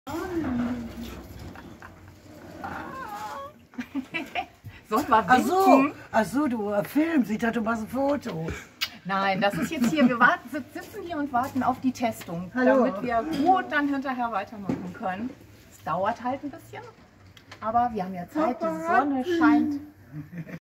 Sollen wir winken? Ach so, du filmst. Ich dachte, du machst ein Foto. Nein, das ist jetzt hier, wir sitzen hier und warten auf die Testung, Hallo. damit wir gut dann hinterher weitermachen können. Es dauert halt ein bisschen, aber wir haben ja Zeit, die Sonne scheint.